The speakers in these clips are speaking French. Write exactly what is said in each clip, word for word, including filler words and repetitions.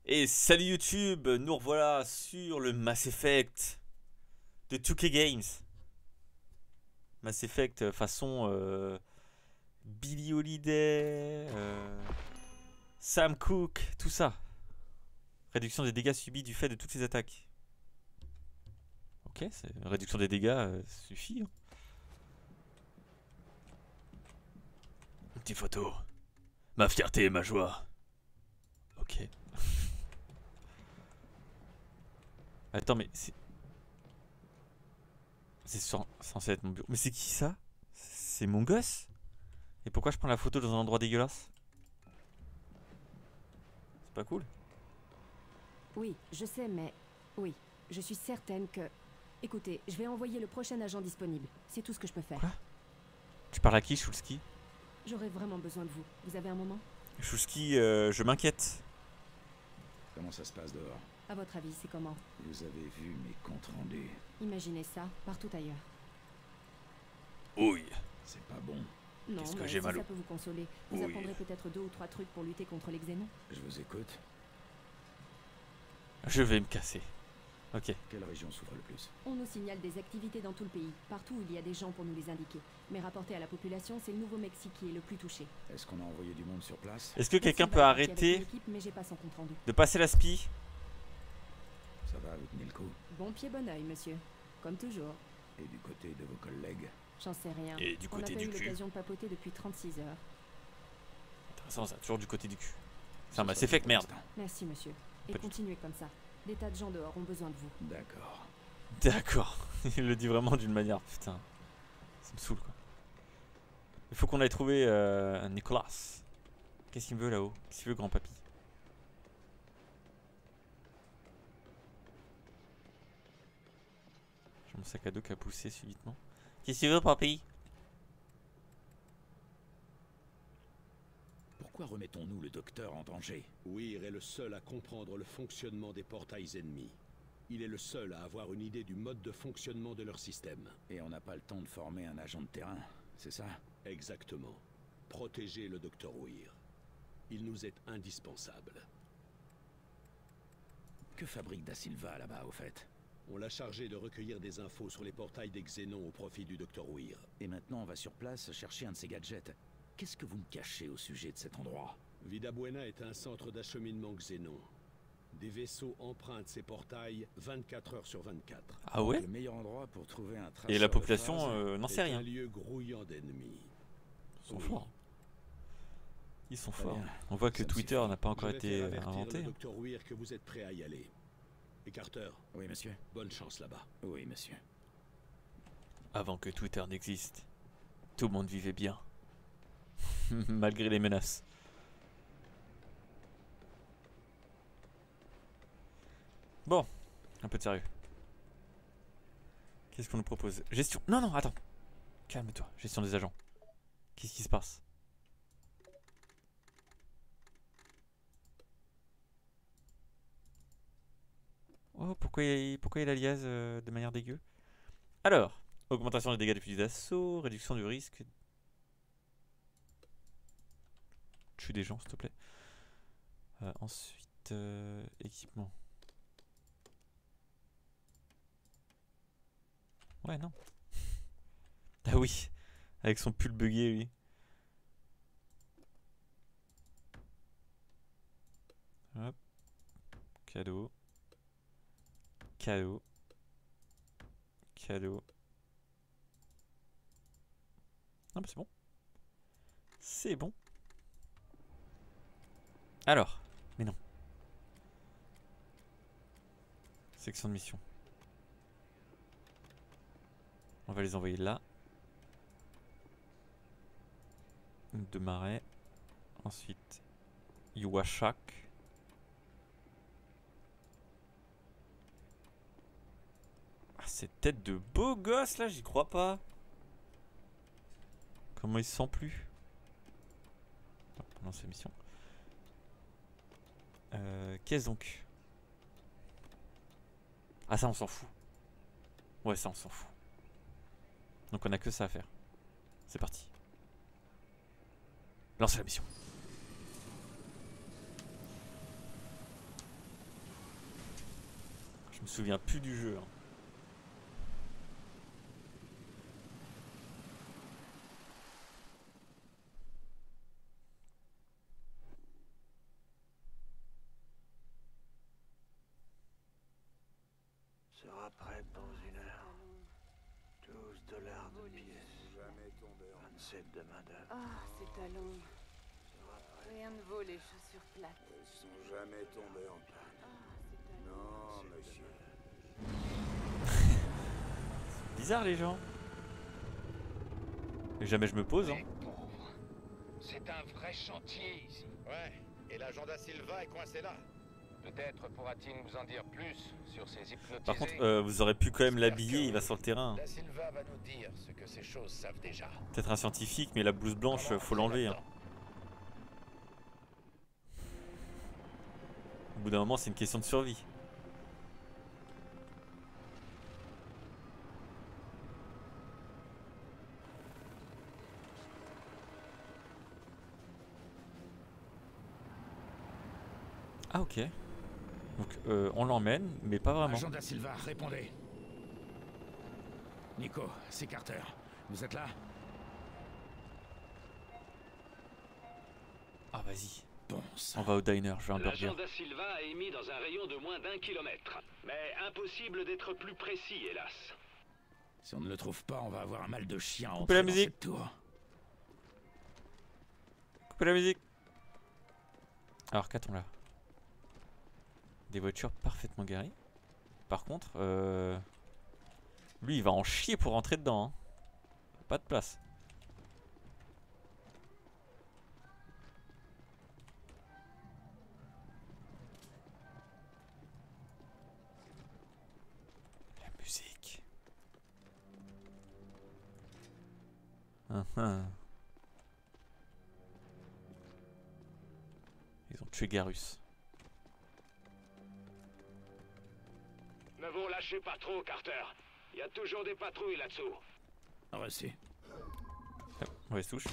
Et salut YouTube, nous revoilà sur le Mass Effect de deux K Games. Mass Effect euh, façon euh, Billie Holiday, euh, Sam Cooke, tout ça. Réduction des dégâts subis du fait de toutes les attaques. Ok, c'est réduction des dégâts, euh, suffit. Hein. Une petite photo. Ma fierté et ma joie. Ok. Attends, mais c'est... C'est sur- censé être mon bureau. Mais c'est qui ça? C'est mon gosse? Et pourquoi je prends la photo dans un endroit dégueulasse? C'est pas cool? Oui, je sais, mais... Oui, je suis certaine que... Écoutez, je vais envoyer le prochain agent disponible. C'est tout ce que je peux faire. Quoi? Tu parles à qui, Shulsky? J'aurai vraiment besoin de vous. Vous avez un moment? Shulsky, euh, je m'inquiète. Comment ça se passe dehors? À votre avis, c'est comment? Vous avez vu mes comptes rendus. Imaginez ça, partout ailleurs. Oui. C'est pas bon. Non, Qu'est-ce que mais j'ai si mal au- ça peut vous consoler, vous Oui. apprendrez peut-être deux ou trois trucs pour lutter contre les xénons. Je vous écoute. Je vais me casser. Ok. Quelle région souffre le plus? On nous signale des activités dans tout le pays. Partout, il y a des gens pour nous les indiquer. Mais rapporté à la population, c'est le Nouveau-Mexique qui est le plus touché. Est-ce qu'on a envoyé du monde sur place? Est-ce que quelqu'un Merci peut d'avoir parti avec arrêter l'équipe, mais j'ai pas son compte rendu. de passer la spie? Ça va, vous tenez le coup? Bon pied, bon oeil, monsieur. Comme toujours. Et du côté de vos collègues? J'en sais rien. Et du On n'a côté pas du eu cul. l'occasion de papoter depuis trente-six heures. Intéressant ça, toujours du côté du cul. C'est Ce un Mass sera Effect, pour merde. l'instant. Merci, monsieur. Et Pas du continuez comme ça. Des tas de gens dehors ont besoin de vous. D'accord. D'accord. Il le dit vraiment d'une manière. Putain. Ça me saoule quoi. Il faut qu'on aille trouver euh, Nicolas. Qu'est-ce qu'il me veut là-haut? Qu'est-ce qu'il veut, grand papy? J'ai mon sac à dos qui a poussé subitement. Qu'est-ce qu'il veut, papy? Pourquoi remettons-nous le docteur en danger? Weir est le seul à comprendre le fonctionnement des portails ennemis. Il est le seul à avoir une idée du mode de fonctionnement de leur système. Et on n'a pas le temps de former un agent de terrain, c'est ça? Exactement. Protéger le docteur Weir. Il nous est indispensable. Que fabrique Da Silva là-bas, au fait? On l'a chargé de recueillir des infos sur les portails des Xénons au profit du docteur Weir. Et maintenant, on va sur place chercher un de ces gadgets. Qu'est-ce que vous me cachez au sujet de cet endroit? Vida Buena est un centre d'acheminement Xénon. Des vaisseaux empruntent ces portails vingt-quatre heures sur vingt-quatre. Ah ouais? Le meilleur endroit pour trouver un Et la traceur de population phase. euh, n'en C'est sait rien. un lieu grouillant d'ennemis. Ils sont Oui. forts. Ils sont Très forts. bien. On voit que Ça me Twitter suffit. n'a pas Je encore vais été faire euh, avertir inventé. le docteur Weir que vous êtes prêt à y aller. Et Carter, Oui, monsieur. bonne chance là-bas. Oui, monsieur. Avant que Twitter n'existe, tout le monde vivait bien. Malgré les menaces. Bon, un peu de sérieux. Qu'est-ce qu'on nous propose? Gestion. Non, non, attends. Calme-toi. Gestion des agents. Qu'est-ce qui se passe? Oh, pourquoi il, pourquoi il aliase euh, de manière dégueu? Alors, augmentation des dégâts des fusils d'assaut, réduction du risque. Tue des gens, s'il te plaît. Euh, ensuite, euh, équipement. Ouais, non. Ah oui, avec son pull bugué, lui. Hop. Cadeau. Cadeau. Cadeau. Non, mais c'est bon. C'est bon. Alors. Mais non. Section de mission. On va les envoyer là. De marais. Ensuite, Iwashak. Ah, cette tête de beau gosse là, j'y crois pas. Comment il se sent plus? Non, pendant ces missions. Euh, Qu'est-ce donc? Ah, ça on s'en fout. Ouais, ça on s'en fout. Donc on a que ça à faire. C'est parti. Lancez la mission. me souviens plus du jeu. Hein. Sera prête dans une heure. douze dollars de pièce. vingt-sept de main d'œuvre. Ah, ces talons. Sera prête. Rien ne vaut les chaussures plates. Ils sont jamais tombés en panne. Ah, ces talons. Non, monsieur. Bizarre les gens. Et jamais je me pose. Hein. C'est un vrai chantier ici. Ouais, et l'agent da Silva est coincé là. Peut-être pourra-t-il nous en dire plus sur ces hypnotisés. Par contre, euh, vous aurez pu quand même l'habiller, il va sur le terrain. Da Silva va nous dire ce que ces choses savent déjà. Peut-être un scientifique, mais la blouse blanche, faut l'enlever. Hein. Au bout d'un moment, c'est une question de survie. Ah ok. Donc euh, on l'emmène, mais pas vraiment. Agent da Silva, répondez. Nico, c'est Carter. Vous êtes là? Ah vas-y. Bon On sang. va au diner, je veux un burger. L'agent da Silva est émis dans un rayon de moins d'un kilomètre. Mais impossible d'être plus précis, hélas. Si on ne le trouve pas, on va avoir un mal de chien à Coupez la entrer dans musique. cette tour. Coupez la musique. Alors qu'a-t-on là? Des voitures parfaitement garées. Par contre, euh... lui il va en chier pour rentrer dedans. Hein. Pas de place. La musique. Hum, hum. Ils ont tué Garus. Ne vous lâchez pas trop, Carter. Il y a toujours des patrouilles là-dessous. Reçu. Hop, mauvaise touche.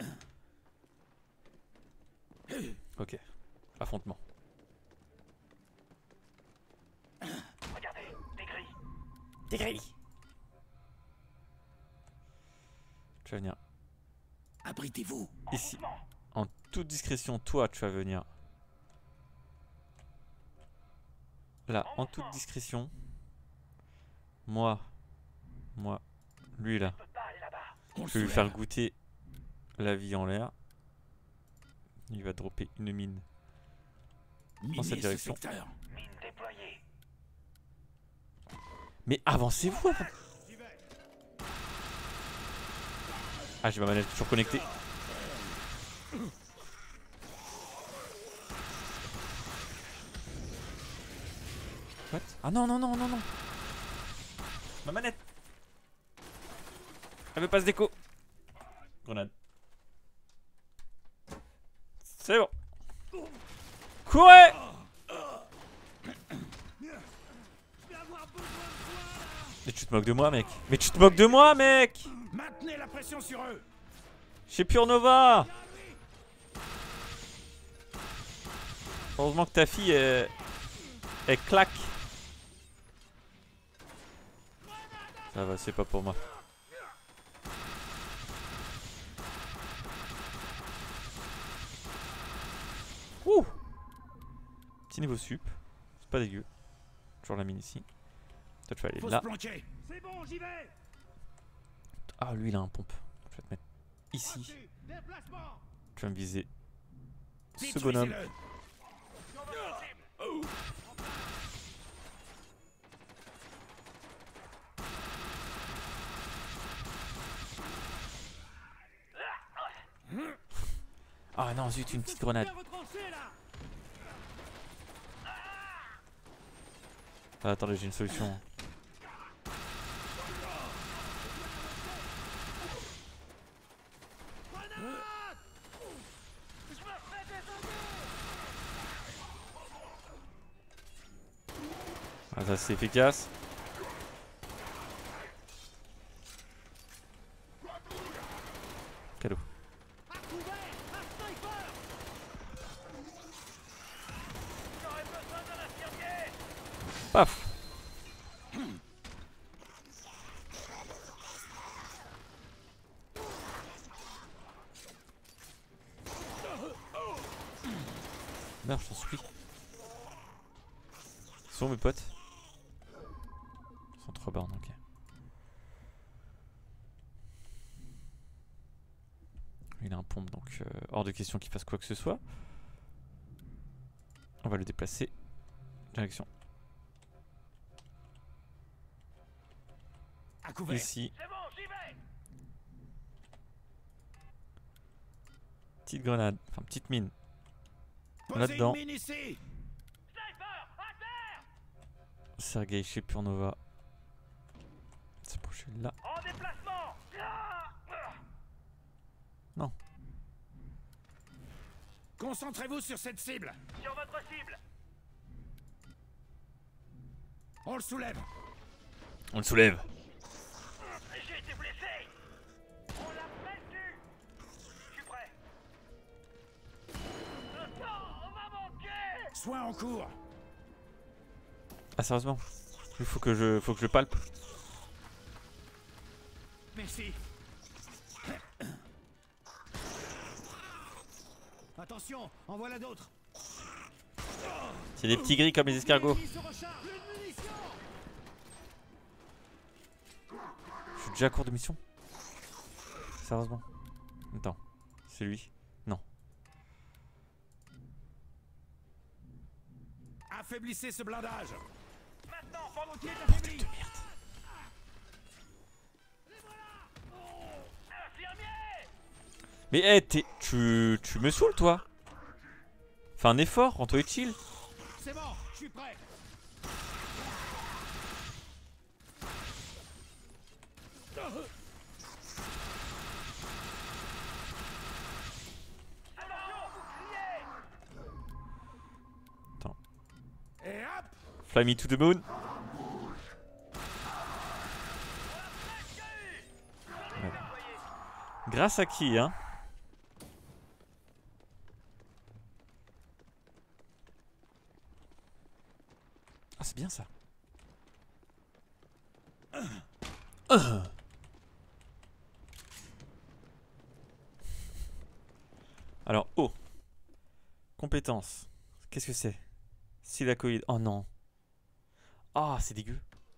Ok. Affrontement. Regardez, des grilles. Des grilles. Tu vas venir Abritez-vous. ici. En toute discrétion, toi tu vas venir. Là, en toute discrétion. Moi. Moi. Lui là. On Je vais le lui faire soulève. goûter la vie en l'air. Il va dropper une mine Minez dans cette ce direction. secteur. Mine déployée. Mais avancez-vous avant- Ah, j'ai ma manette toujours connectée. What? Ah non, non, non, non, non. Ma manette. Elle veut pas se déco. Grenade. C'est bon. Courez! Mais tu te moques de moi, mec. Mais tu te moques de moi, mec. Maintenez la pression sur eux. Chez Pure Nova. Heureusement que ta fille, elle, elle claque. Ça va, c'est pas pour moi. Ouh. Petit niveau sup. C'est pas dégueu. Toujours la mine ici. Toi, tu vas aller Faut là. se planquer. C'est bon, j'y vais. Ah, lui, il a un pompe. Je vais te mettre ici. Déplacement. Tu vas me viser ce bonhomme. Détruisez-le. Ah non, zut, une petite grenade. Retranché là. Ah, attendez, j'ai une solution. Ah, ça c'est efficace. Cadeau. Paf. Merde, je t'en supplie. Ils sont où mes potes? Ils sont trop bornes, ok. Il a un pompe, donc euh, hors de question qu'il fasse quoi que ce soit. On va le déplacer. Direction. À couvert. Ici. C'est bon, j'y vais. Petite grenade, enfin petite mine. Posez Là-dedans. une mine ici. Sniper, à terre. Sergei Shepurnova. C'est pour là. En déplacement. Ah. Non. Concentrez-vous sur cette cible. Sur votre cible. On le soulève. On le soulève. J'ai été blessé. On l'a vaincu. Je suis prêt. Le temps m'a manqué. Soin en cours. Ah sérieusement? Il faut que je, faut que je palpe. Merci. Attention, en voilà d'autres. C'est des petits gris comme les escargots. L'ennemi se recharge. Une munition. Je suis déjà à court de mission. Sérieusement. Attends. C'est lui? Non. Affaiblissez ce blindage. Maintenant, pendant qu'il est Bordel affaibli. de merde. Infirmier. Mais hé, hey, t'es... Tu... Tu me saoules toi. Fais un effort, rends-toi utile. C'est bon, je suis prêt. Attends. Et hop. Fly me to the moon. Ouais. Grâce à qui, hein? Ah, c'est bien ça. Uh. Alors, oh. Compétences. Qu'est-ce que c'est? Silacoïde. Oh non. Ah, c'est dégueu.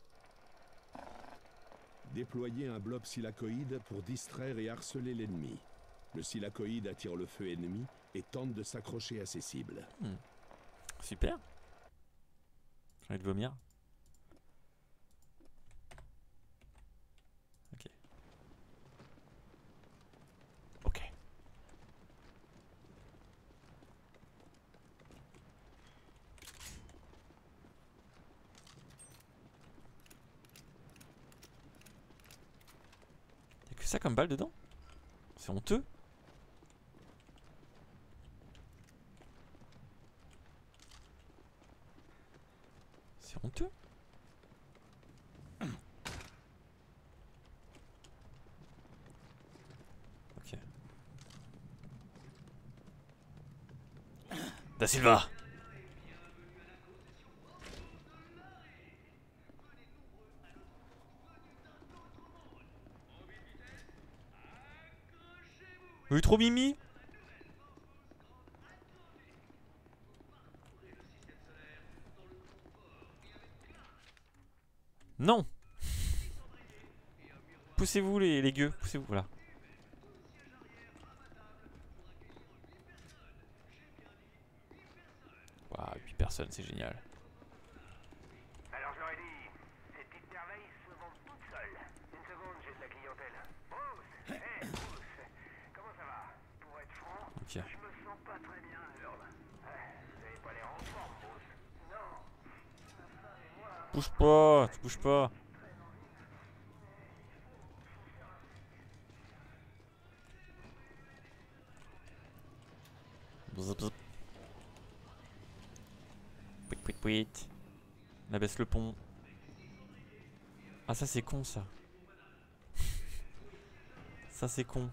Déployer un blob silacoïde pour distraire et harceler l'ennemi. Le silacoïde attire le feu ennemi et tente de s'accrocher à ses cibles. Hmm. Super. J'ai envie de vomir. Ok. Ok. Y'a que ça comme balle dedans? C'est honteux. C'est honteux. Ok. Da Silva. Oui, trop mimi. Non. Poussez-vous les, les gueux, poussez-vous, voilà. Waouh, huit personnes, c'est génial. Alors je leur ai dit, ces petites merveilles se vendent toutes seules. Une seconde, j'ai de la clientèle. Bruce, hé Bruce, comment ça va? Pour être franc, Ok. je me sens pas très bien, Earl. Ouais, vous avez pas l'air en forme, Bruce. Non. Ma femme et moi. Bouge pas, tu bouges pas. Zip, zip. Pouit, pouit, pouit. On abaisse le pont. Ah, ça c'est con ça. Ça c'est con.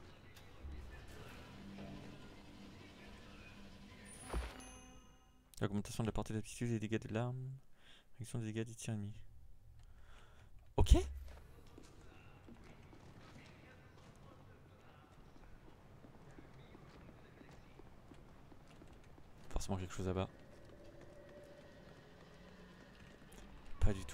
L'augmentation de la portée d'aptitude et des dégâts de l'arme. Réduction des dégâts des tirs ennemis. Ok. forcément quelque chose là-bas. Pas du tout.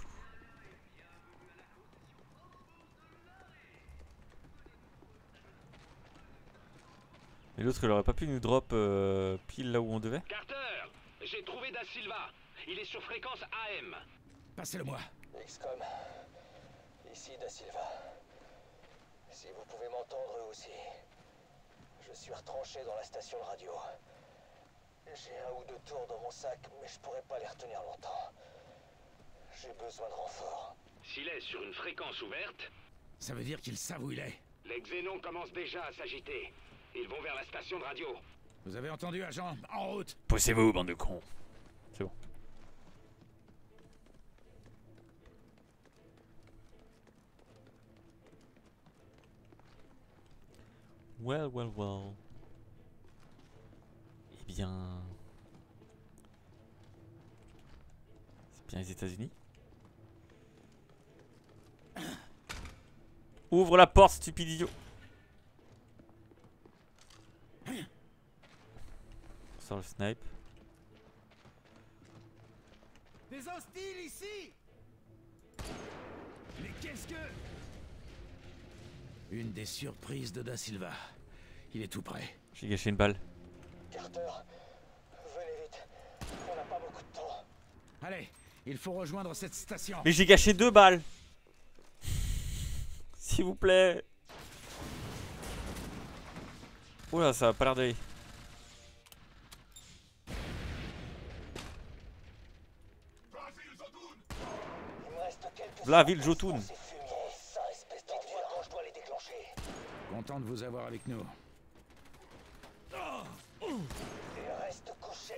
Et l'autre, il aurait pas pu nous drop euh, pile là où on devait? Carter, j'ai trouvé Da Silva. Il est sur fréquence A M. Passez-le-moi. X COM, ici Da Silva. Si vous pouvez m'entendre aussi, je suis retranché dans la station de radio. J'ai un ou deux tours dans mon sac, mais je pourrais pas les retenir longtemps. J'ai besoin de renfort. S'il est sur une fréquence ouverte, Ça veut dire qu'ils savent où il est. les xénons commencent déjà à s'agiter. Ils vont vers la station de radio. Vous avez entendu, agent? En route. Poussez-vous, bande de cons. C'est bon. Well, well, well. Eh bien... C'est bien les États-Unis. Ouvre la porte, stupide idiot. Sors le snipe. Des hostiles ici. Mais qu'est-ce que... Une des surprises de Da Silva. Il est tout prêt. J'ai gâché une balle. Carter, venez vite. On n'a pas beaucoup de temps. Allez, il faut rejoindre cette station. Mais j'ai gâché deux balles. S'il vous plaît. Oula, ça a pas l'air d'aller. Il me reste quelques La ville Jotun. Ces fumiers, ça, espèce d'enfer, quand je dois les déclencher. Content de vous avoir avec nous. Et reste couché.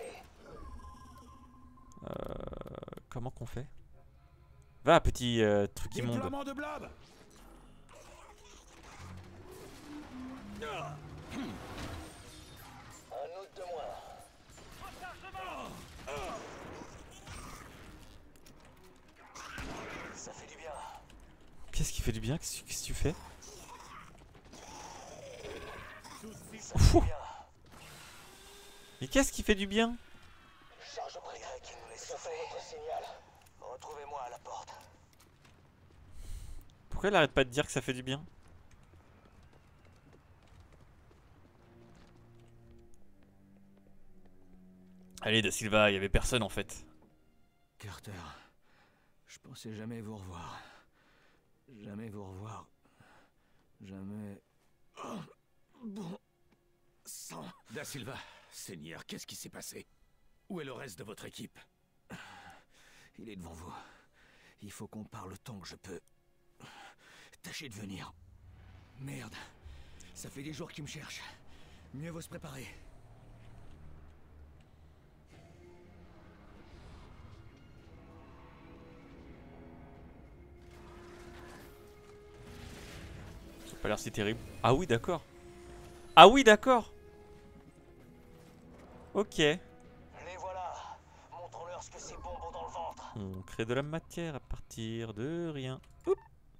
Euh, comment qu'on fait? Va, petit euh, truc immonde. Déploiement de blob. Un autre de moins. Ça fait du bien. Qu'est-ce qui fait du bien? Qu'est-ce que tu fais? Ça fait Ouh. du bien. Mais qu'est-ce qui fait du bien? Charge au pré qui nous laisse souffler votre signal. Retrouvez-moi à la porte. Pourquoi elle arrête pas de dire que ça fait du bien? Allez, Da Silva, il y avait personne en fait. Carter, je pensais jamais vous revoir. Jamais vous revoir. Jamais... Oh, bon sang. Da Silva, Seigneur, qu'est-ce qui s'est passé? Où est le reste de votre équipe? Il est devant vous. Il faut qu'on parle tant que je peux. Tâchez de venir. Merde. Ça fait des jours qu'il me cherche. Mieux vaut se préparer. Ça a pas l'air si terrible. Ah oui, d'accord. Ah oui, d'accord. Ok. Les voilà. Montrons-leur ce que ces bonbons dans le ventre. On crée de la matière à partir de rien. Oup.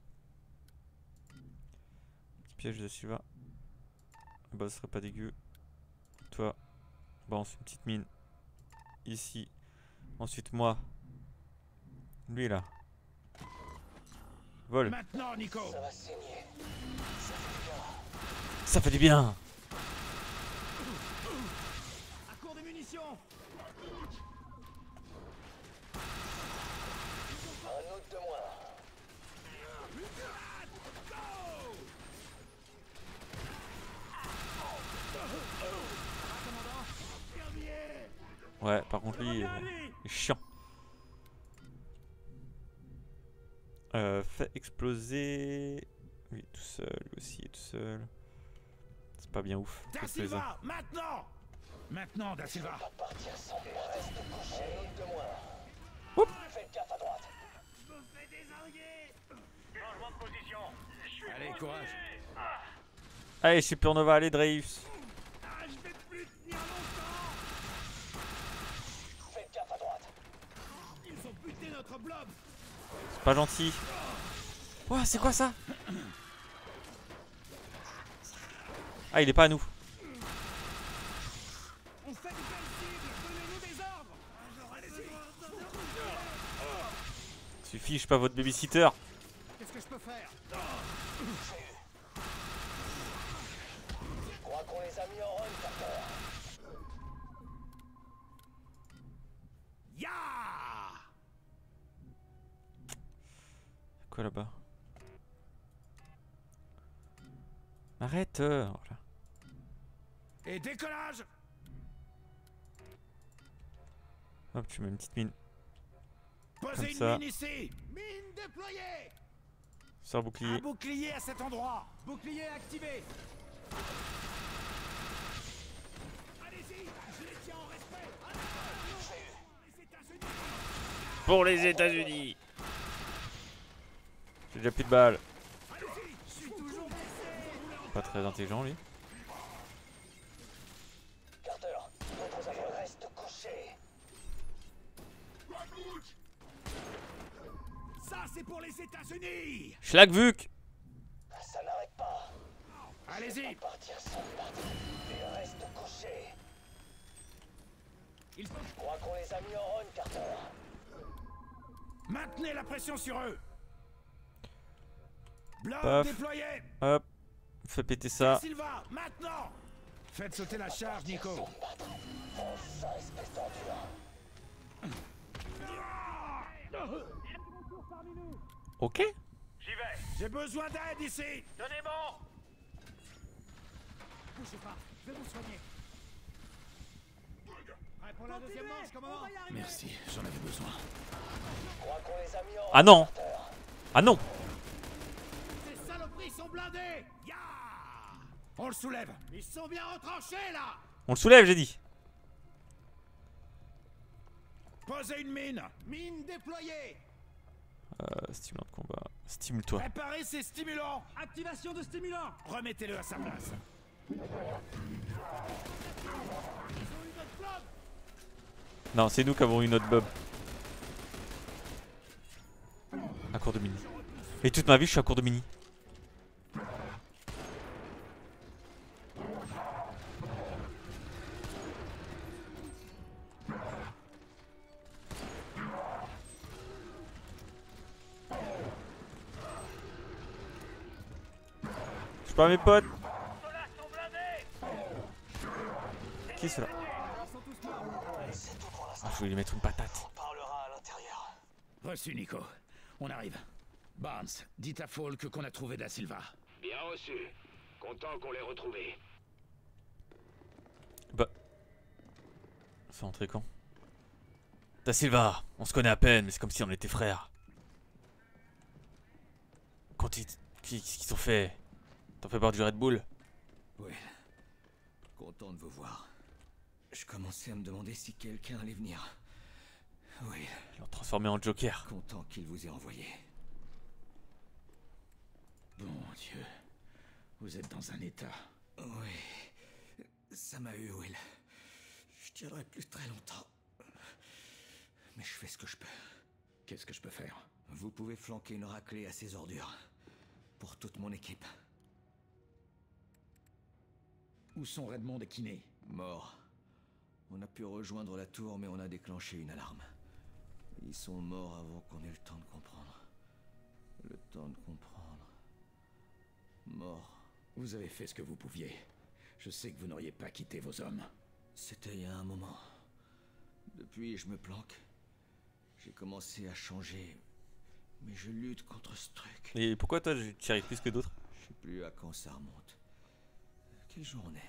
Petit piège de Silva. Bah, ce serait pas dégueu. Toi. Balance une petite mine. Ici. Ensuite, moi. Lui, là. Vol. Maintenant, Nico. Ça va saigner. Ça fait du bien. Ça fait du bien. À court de munitions. Un autre de moins. Ouais, par contre, lui, il est chiant. Euh, fait exploser. Lui tout seul, lui aussi il est tout seul. C'est pas bien ouf. Da Qu'est-ce que c'est, ça? Silva, maintenant. Maintenant, Da Silva. Pas partir sans moi. Reste couché. Un autre de moins. Oups. Faites gaffe à droite. Changement de position. Je suis Allez, courage. Allez, Supernova, allez, Dreus. Faites gaffe à droite. Ils ont buté notre blob. C'est pas gentil. Ouah, c'est quoi ça? Ah, il est pas à nous. On fait du cible. Suffit, je suis pas votre babysitter. Qu'est-ce que je peux faire? Je crois qu'on les a mis en run, Carter. Ya! Quoi là-bas? Arrête euh, voilà. Et décollage! Hop, tu mets une petite mine. Posez Comme une ça. mine ici! Mine déployée! Sors bouclier. Un bouclier à cet endroit! Bouclier activé! Allez-y! Je les tiens en respect! Les États-Unis! Pour les États-Unis. J'ai déjà plus de balles. Allez-y! Je suis toujours blessé! Pas très intelligent lui. Carter, d'autres avions restent couchés. Ça, c'est pour les États-Unis! Schlagvuk. Ça n'arrête pas. Allez-y! Partir sans partir. Ils restent couchés. Il faut... Je crois qu'on les a mis en run, Carter. Maintenez la pression sur eux! Bloc Paf. déployé! Hop. Fais péter ça. Silva, maintenant! Faites sauter la charge, Nico! Fonce, ça, espèce d'ordure. Ok. J'y vais. J'ai besoin d'aide ici! Tenez bon. Bougez pas, je vais vous soigner. Prêt pour la deuxième manche, commandant? Merci, j'en avais besoin. Je crois qu'on les a mis en run, Ah non. Carter. Ah non. Ces saloperies sont blindées! Ya! On le soulève! Ils sont bien retranchés là! On le soulève, j'ai dit. Posez une mine! Mine déployée! Euh, stimulant de combat. Stimule-toi. Préparez ces stimulants! Activation de stimulants! Remettez-le à sa place! Non, c'est nous qui avons eu notre bob. À court de mini. Et toute ma vie, je suis à court de mini. Je suis pas mes potes. Qui est cela? Ah, je voulais lui mettre une patate. On parlera à l'intérieur. Reçu, Nico. On arrive. Barnes, dites à Falk qu'on a trouvé Da Silva. Bien reçu. Content qu'on l'ait retrouvé. Bah. C'est rentré quand? Da Silva, on se connaît à peine, mais c'est comme si on était frères. Quand ils. Qu'est-ce qu'ils ont fait? T'en fais part du Red Bull? Oui. Content de vous voir. Je commençais à me demander si quelqu'un allait venir. Oui. Ils l'ont transformé en Joker. Content qu'il vous ait envoyé. Bon Dieu. Vous êtes dans un état. Oui. Ça m'a eu, Will. Je tiendrai plus très longtemps. Mais je fais ce que je peux. Qu'est-ce que je peux faire? Vous pouvez flanquer une raclée à ces ordures. Pour toute mon équipe. Où sont Redmond et Kinney? Morts. On a pu rejoindre la tour, mais on a déclenché une alarme. Ils sont morts avant qu'on ait le temps de comprendre. Le temps de comprendre. Morts. Vous avez fait ce que vous pouviez. Je sais que vous n'auriez pas quitté vos hommes. C'était il y a un moment. Depuis, je me planque. J'ai commencé à changer. Mais je lutte contre ce truc. Et pourquoi toi, tu y arrives plus que d'autres? Je sais plus à quand ça remonte. Quelle journée?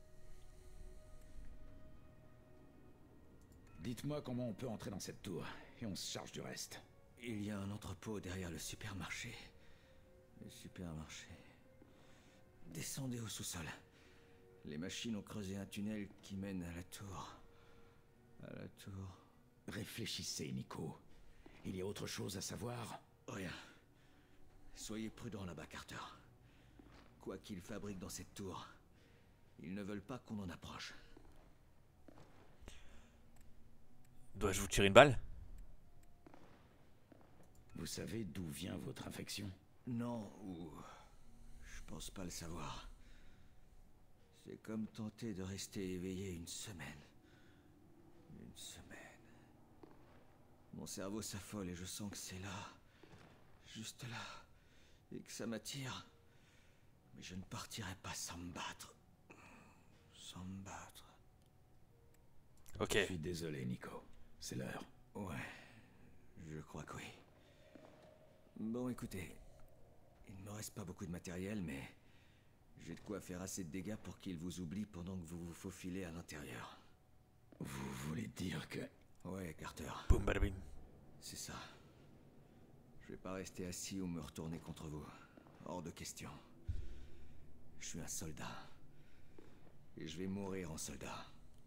Dites-moi comment on peut entrer dans cette tour, et on se charge du reste. Il y a un entrepôt derrière le supermarché. Le supermarché. Descendez au sous-sol. Les machines ont creusé un tunnel qui mène à la tour. À la tour. Réfléchissez, Nico. Il y a autre chose à savoir? Rien. Soyez prudent là-bas, Carter. Quoi qu'ils fabriquent dans cette tour, ils ne veulent pas qu'on en approche. Dois-je vous tirer une balle? Vous savez d'où vient votre infection? Non, ou... je pense pas le savoir. C'est comme tenter de rester éveillé une semaine. Une semaine. Mon cerveau s'affole et je sens que c'est là, juste là, et que ça m'attire. Mais je ne partirai pas sans me battre. Sans me battre. Ok. Je suis désolé, Nico. C'est l'heure. Ouais, je crois que oui. Bon, écoutez, il ne me reste pas beaucoup de matériel, mais j'ai de quoi faire assez de dégâts pour qu'il vous oublie pendant que vous vous faufilez à l'intérieur. Vous voulez dire que... Ouais, Carter. Boum badabim. C'est ça. Je vais pas rester assis ou me retourner contre vous. Hors de question. Je suis un soldat. Et je vais mourir en soldat.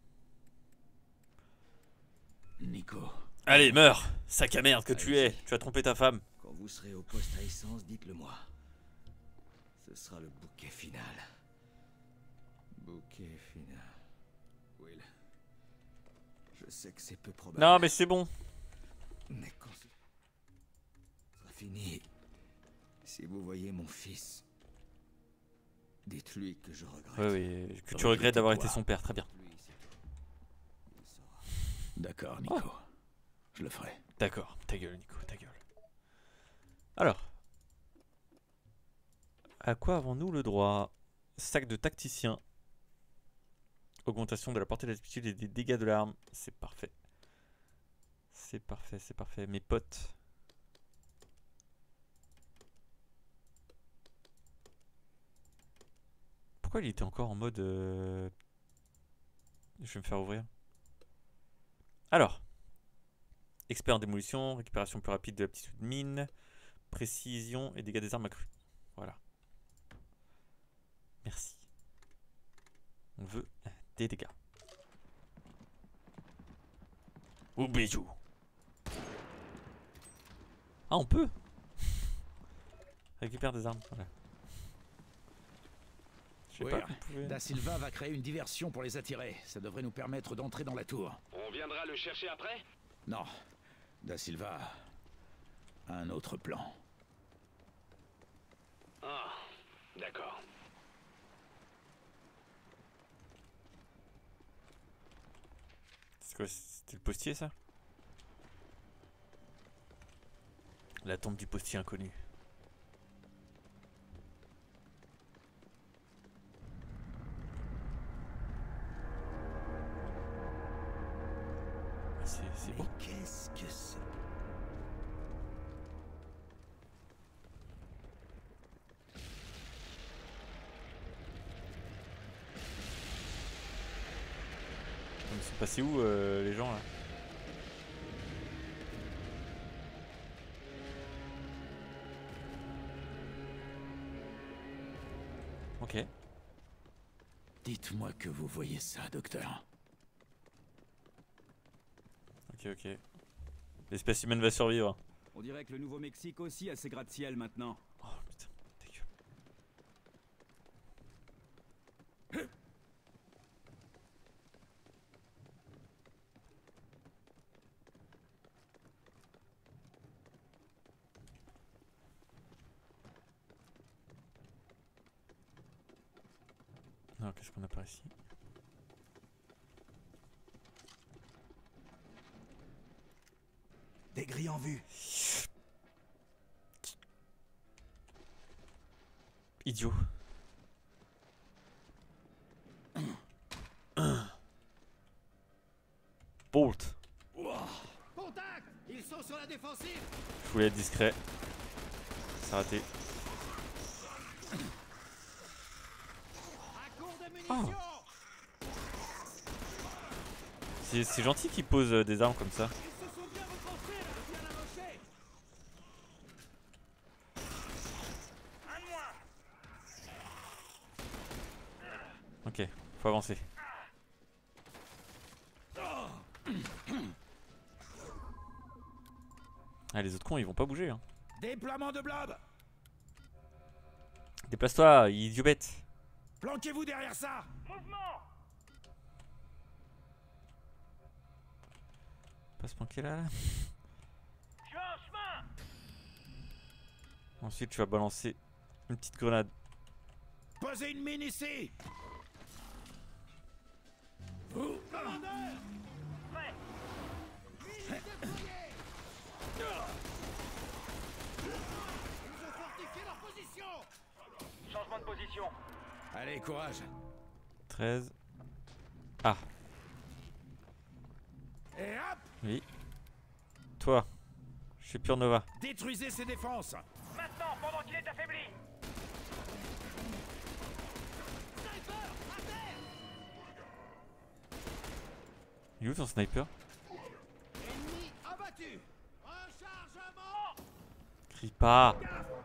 Nico. Allez, meurs, sac à merde que tu es. Tu as trompé ta femme. Quand vous serez au poste à essence, dites-le moi. Ce sera le bouquet final. Bouquet final. Will. Je sais que c'est peu probable. Non, mais c'est bon. Mais quand ce sera fini, si vous voyez mon fils, dites-lui que je regrette. Oui, oui, que tu regrettes d'avoir été son père, très bien. D'accord, Nico. Oh. Je le ferai. D'accord, ta gueule, Nico, ta gueule. Alors, à quoi avons-nous le droit? Sac de tacticien. Augmentation de la portée d'altitude et des dégâts de l'arme. C'est parfait. C'est parfait, c'est parfait. Mes potes. Pourquoi il était encore en mode... Euh... Je vais me faire ouvrir. Alors. Expert en démolition, récupération plus rapide de l'aptitude mine, précision et dégâts des armes accrus. Voilà. Merci. On veut des dégâts. Ou bijou. Ah, on peut. Récupère des armes. Voilà. Je sais Oui, pas. Pouvez... Da Silva va créer une diversion pour les attirer. Ça devrait nous permettre d'entrer dans la tour. On viendra le chercher après? Non. Da Silva a un autre plan. Ah, d'accord. C'est quoi? C'était le postier, ça? La tombe du postier inconnu. C'est bon. Qu'est-ce que c'est? Ils sont passés où euh, les gens là? Ok. Dites-moi que vous voyez ça, docteur. Ok, ok. L'espèce humaine va survivre. On dirait que le Nouveau-Mexique aussi a ses gratte-ciel maintenant. Oh putain, dégueu. Alors, qu'est-ce qu'on a par ici? Des grilles en vue. Idiot. Bolt. Contact! Ils sont sur la défensive! Je voulais être discret. C'est raté. Oh. C'est gentil qu'ils posent euh, des armes comme ça. Ok, faut avancer. Ah, les autres cons ils vont pas bouger hein. Déploiement de blob. Déplace-toi, idiot bête. Planquez-vous derrière ça. Mouvement! Pas se planquer là, là. Je suis en chemin! Ensuite tu vas balancer une petite grenade. Posez une mine ici. Commandeur! Prêt! position. Allez, courage. treize. Ah. Et hop! Oui. Toi. Je suis pure Nova. Détruisez ses défenses. Maintenant, pendant qu'il est affaibli. Il est où ton sniper? Ennemi abattu. Rechargement. Crie pas.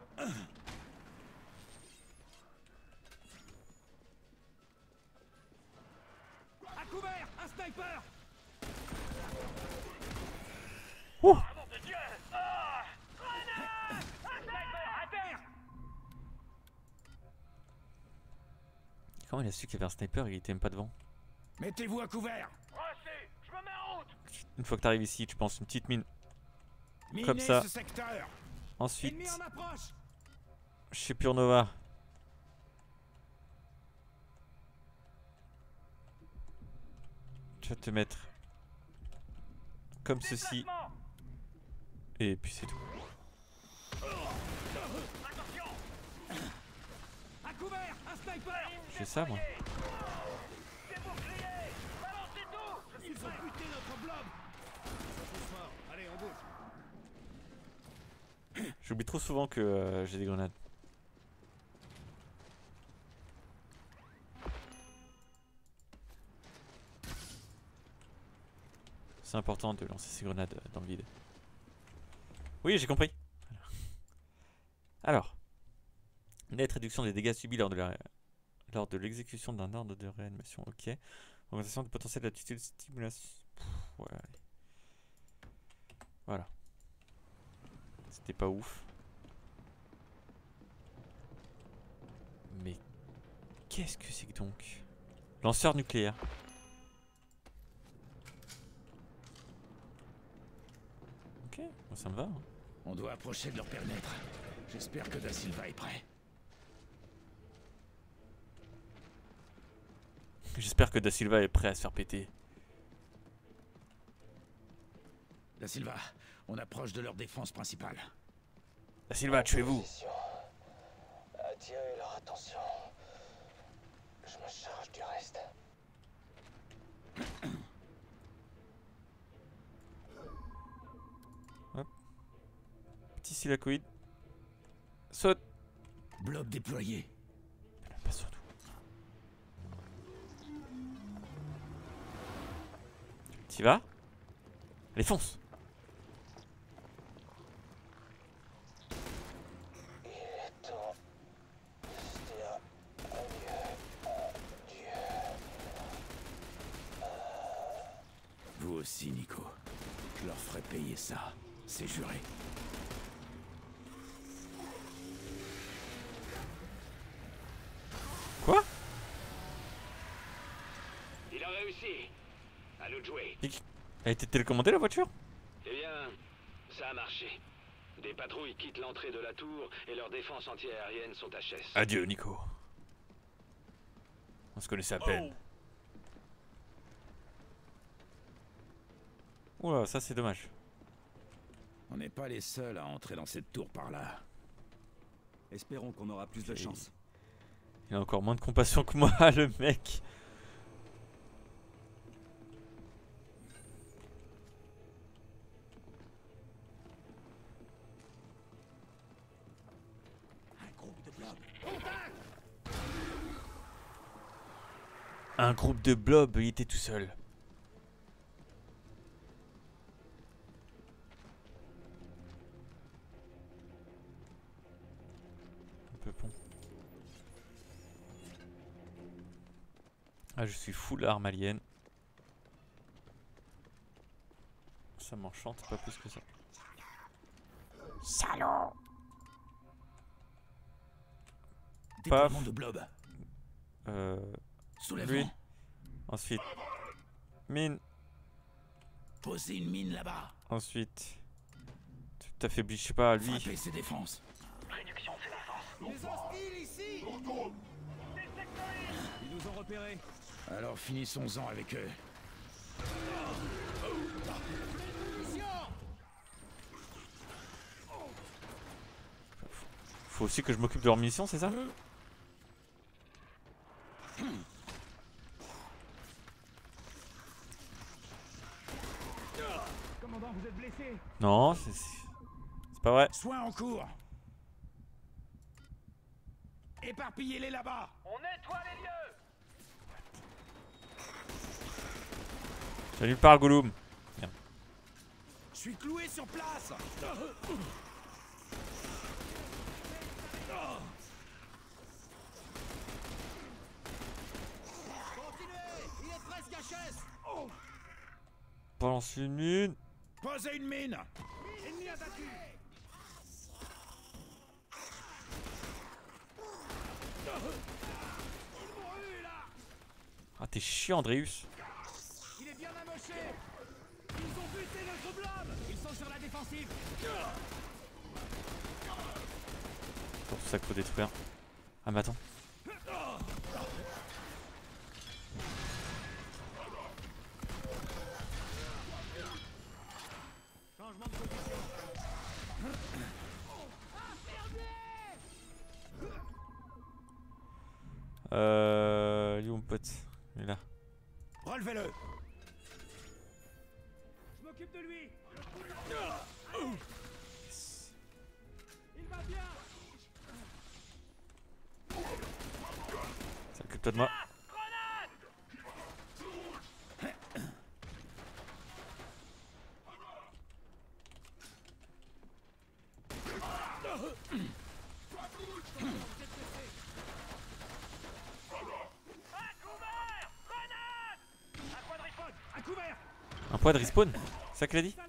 À couvert, un sniper. Ouh. Nom de Dieu! Ah! Grenade! Un sniper à terre! Comment il a su qu'il y avait un sniper et qu'il était même pas devant? Mettez-vous à couvert. Reçu! Je me mets en route! Une fois que t'arrives ici, tu penses une petite mine. Minez Comme ça. ce secteur. Ensuite, Ennemi en approche. je suis pure Nova. Tu vas te mettre comme ceci. Déplacement! Et puis c'est tout. Attention! À couvert, un sniper. J'ai ça moi. Des boucliers! Balancez tout! Je suis Ils ont buté notre blob. Ça pousse fort. Allez, on bouge. J'oublie trop souvent que euh, j'ai des grenades. C'est important de lancer ces grenades euh, dans le vide. Oui, j'ai compris. Alors, nette réduction des dégâts subis lors de la lors de l'exécution d'un ordre de réanimation. Ok. Augmentation du potentiel d'attitude stimulation. Pff, ouais. Voilà. C'était pas ouf. Mais qu'est-ce que c'est que donc? Lanceur nucléaire. Ok, bon, ça me va. Hein. On doit approcher de leur périmètre. J'espère que Da Silva est prêt. J'espère que Da Silva est prêt à se faire péter. Da Silva, on approche de leur défense principale. Da Silva, tuez-vous. Attirez leur attention. Je me charge du reste. Hop. Petit silacoïde. Saute. Blob déployé. Pas saute. T'y vas? Allez, fonce. Il est temps de se dire adieu à Dieu. Vous aussi, Nico. Je leur ferai payer ça. C'est juré. Quoi? Il a réussi. À nous de jouer. Elle a été télécommandée la voiture? Eh bien, ça a marché. Des patrouilles quittent l'entrée de la tour et leurs défenses anti-aériennes sont H S. Adieu, Nico. On se connaissait à peine. Oula, ça c'est dommage. On n'est pas les seuls à entrer dans cette tour par là. Espérons qu'on aura plus de Et- chance. Il a encore moins de compassion que moi, le mec. Un groupe de blobs. Un groupe de blobs, il était tout seul. Un peu bon. Ah, je suis full arme alien. Ça m'enchante pas plus que ça. Salaud! Paf. Déploiement de blob. Euh, Soulèvement. lui. Ensuite. Mine. Posez une mine là-bas. Ensuite. Tu t'affaiblis, je sais pas, lui. Frappez ses défenses. Réduction de ses défenses. Les hostiles ici. Ils nous ont repérés. Alors finissons-en avec eux. Faut aussi que je m'occupe de leurs munitions, c'est ça? Commandant, vous êtes blessé. Non, c'est c'est pas vrai. Soins en cours. Éparpillez-les là-bas. On nettoie les lieux. C'est nulle part, Gollum. Merde. Je suis cloué sur place. Continuez, il est presque H S. Oh. Balance une mine. Posez une mine. Ennemi abattu. Ah, t'es chiant, Andreus. Il est bien amoché. Ils ont buté notre blob. Ils sont sur la défensive. C'est pour ça qu'il faut détruire. Ah, mais attends. Changement de position. Euh. Il est où mon pote? Il est là. Relevez-le. Je m'occupe de lui. Il va bien. Ça occupe-toi de moi. Un poids de respawn? C'est ça qu'il a dit?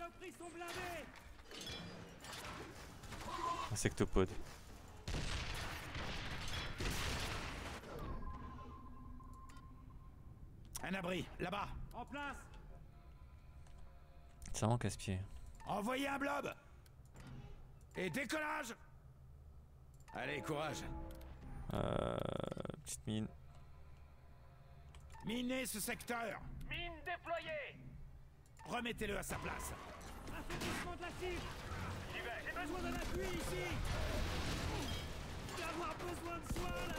Insectopode. Un abri, là-bas. En place. C'est vraiment casse-pied. Envoyez un blob. Et décollage. Allez, courage. Euh. Petite mine. Minez ce secteur. Mine déployée. Remettez-le à sa place. Affaiblissement de la cible. J'y vais. J'ai besoin d'un appui ici. Je vais avoir besoin de soin là.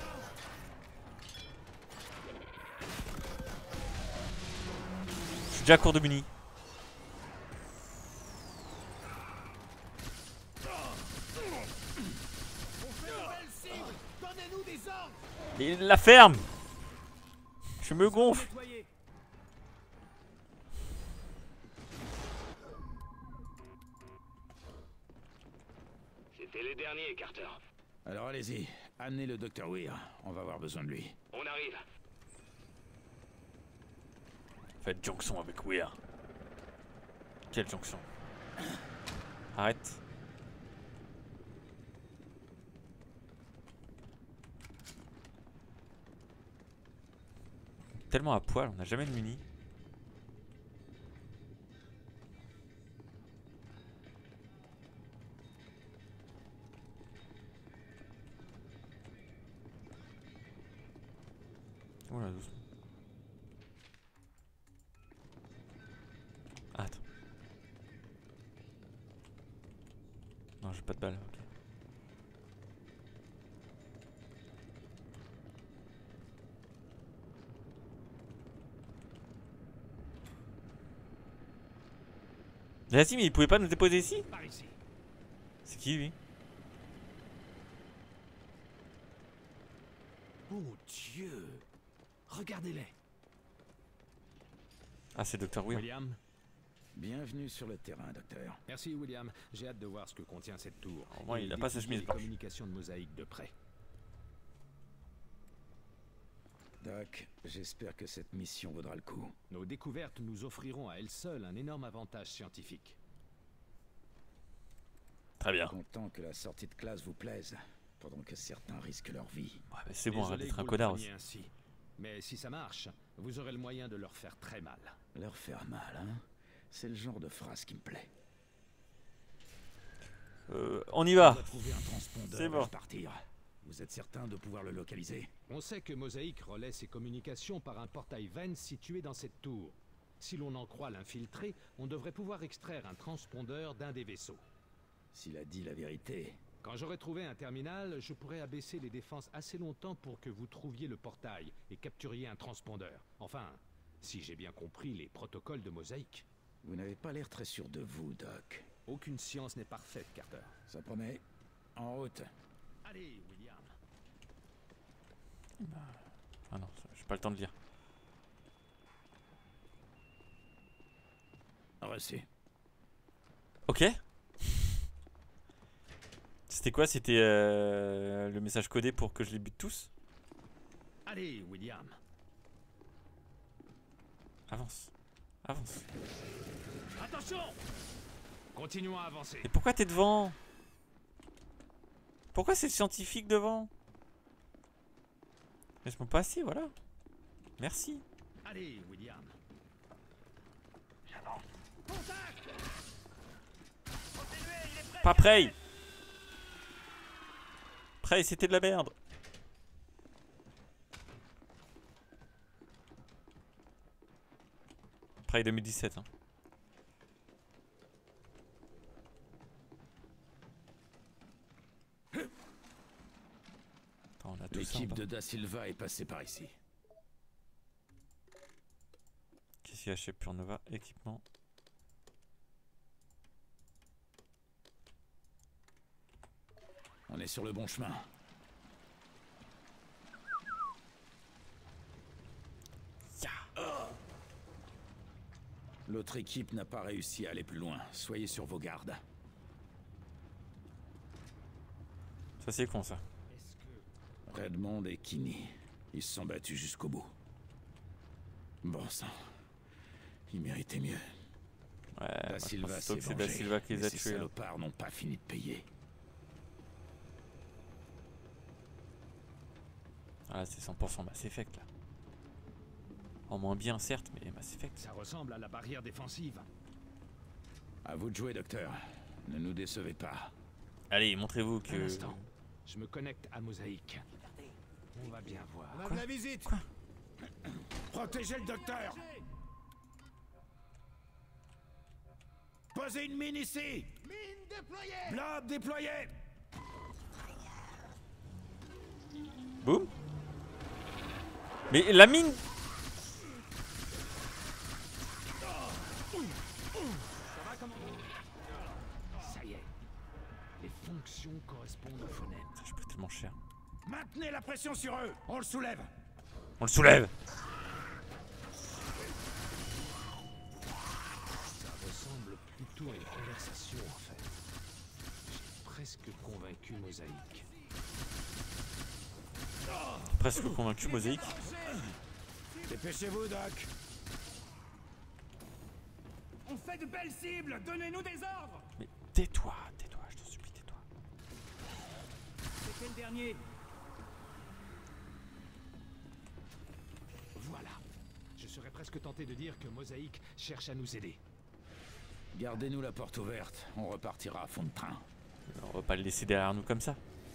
Je suis déjà à court de muni. On fait de belles cibles. Donnez-nous des ordres. Et la ferme. Je me gonfle. C'était les derniers, Carter. Alors allez-y, amenez le docteur Weir. On va avoir besoin de lui. On arrive. Faites jonction avec Weir. Quelle jonction? Arrête. Tellement à poil, on n'a jamais de muni. Oh là, doucement. Ah, attends. Non, j'ai pas de balle. Ok. Vas-y, mais il pouvait pas nous déposer ici? Par ici. C'est qui lui? Oh Dieu! Regardez-les. Ah, c'est Docteur Weir. William? Bienvenue sur le terrain, docteur. Merci, William. J'ai hâte de voir ce que contient cette tour. Au moins, Et il a pas sa d'étudier chemise les blanche. communications de Mosaïque de près. Doc, j'espère que cette mission vaudra le coup. Nos découvertes nous offriront à elles seules un énorme avantage scientifique. Très bien. Content que la sortie de classe vous plaise, pendant que certains risquent leur vie. Ouais, mais c'est bon, arrête Désolé d'être que un vous le connard preniez aussi. ainsi. Mais si ça marche, vous aurez le moyen de leur faire très mal. Leur faire mal, hein? C'est le genre de phrase qui me plaît. Euh, on y va. On doit trouver un transpondeur C'est et bon. repartir. Vous êtes certain de pouvoir le localiser? On sait que Mosaïque relaie ses communications par un portail Vent situé dans cette tour. Si l'on en croit l'infiltré, on devrait pouvoir extraire un transpondeur d'un des vaisseaux. S'il a dit la vérité. Quand j'aurai trouvé un terminal, je pourrai abaisser les défenses assez longtemps pour que vous trouviez le portail et capturiez un transpondeur. Enfin, si j'ai bien compris les protocoles de Mosaïque. Vous n'avez pas l'air très sûr de vous, Doc. Aucune science n'est parfaite, Carter. Ça promet. En route. Allez, William. Ah non, j'ai pas le temps de lire. Reçu. Ok. C'était quoi? C'était euh, le message codé pour que je les bute tous? Allez, William. Avance. Avance. Attention! Continuons à avancer. Et pourquoi t'es devant? Pourquoi c'est le scientifique devant? Laisse-moi passer, voilà. Merci. Allez, William. J'avance. Contact! Continuez, il est prêt. Pas Prey. Prey, c'était de la merde. Prey deux mille dix-sept. Hein. Attends, on a tout ça, L'équipe on de Da Silva est passée par ici. Qu'est-ce qu'il y a chez Pure Nova? Équipement. On est sur le bon chemin. L'autre équipe n'a pas réussi à aller plus loin. Soyez sur vos gardes. Ça c'est con ça. Redmond et Kinney, ils se sont battus jusqu'au bout. Bon sang, ils méritaient mieux. Ouais, Da moi, je Silva pense plutôt s'est que c'est Da vengé, Silva qui les mais a ces tués. hein. salopards n'ont pas fini de payer. Ah, c'est cent pour cent Mass Effect là. En moins bien certes, mais Mass Effect. Ça ressemble à la barrière défensive. À vous de jouer, docteur. Ne nous décevez pas. Allez, montrez-vous Un que... instant. Je me connecte à Mosaïque. On va bien voir. On a de la visite. Quoi? Protégez le docteur. Posez une mine ici. Mine déployée. Blob déployé. Boum. Mais la mine... Ça va comment? Ça y est. Les fonctions correspondent aux phonèmes. Je paie tellement cher. Maintenez la pression sur eux. On le soulève. On le soulève. Ça ressemble plutôt à une conversation en fait. J'ai presque convaincu Mosaïque. Presque convaincu, Mosaïque. Dépêchez-vous, Doc. On fait de belles cibles. Donnez-nous des ordres. Mais tais-toi, tais-toi, je t'en supplie, tais-toi. C'était le dernier. Voilà. Je serais presque tenté de dire que Mosaïque cherche à nous aider. Gardez-nous la porte ouverte. On repartira à fond de train. On va pas le laisser derrière nous comme ça.